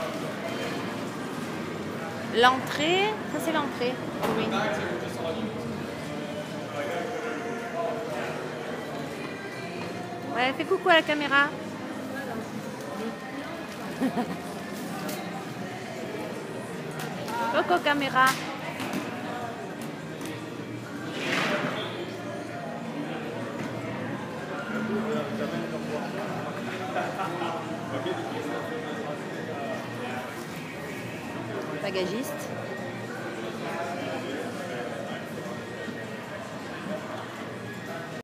L'entrée, ça c'est l'entrée. Oui. Ouais, fais coucou à la caméra. Coucou caméra. Bagagiste.